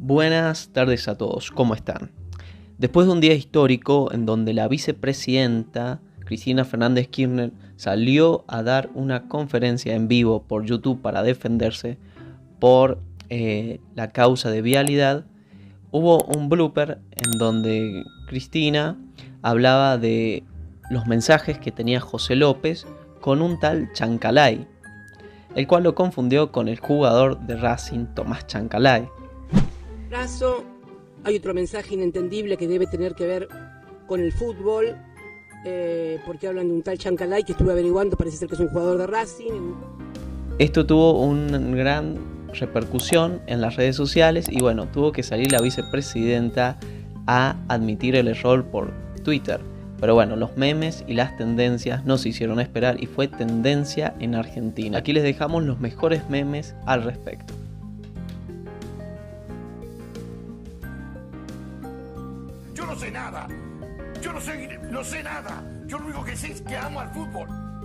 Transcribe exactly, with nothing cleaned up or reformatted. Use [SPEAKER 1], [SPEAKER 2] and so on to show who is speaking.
[SPEAKER 1] Buenas tardes a todos, ¿cómo están? Después de un día histórico en donde la vicepresidenta Cristina Fernández Kirchner salió a dar una conferencia en vivo por YouTube para defenderse por eh, la causa de vialidad, hubo un blooper en donde Cristina hablaba de los mensajes que tenía José López con un tal Chancalay, el cual lo confundió con el jugador de Racing Tomás Chancalay.
[SPEAKER 2] Caso, hay otro mensaje inentendible que debe tener que ver con el fútbol, eh, porque hablan de un tal Chancalay que estuve averiguando, parece ser que es un jugador de Racing.
[SPEAKER 1] Esto tuvo una gran repercusión en las redes sociales y bueno, tuvo que salir la vicepresidenta a admitir el error por Twitter. Pero bueno, los memes y las tendencias no se hicieron esperar y fue tendencia en Argentina. Aquí les dejamos los mejores memes al respecto.
[SPEAKER 3] Yo no sé nada. Yo no sé, no sé nada. Yo lo único que sé es que amo al fútbol.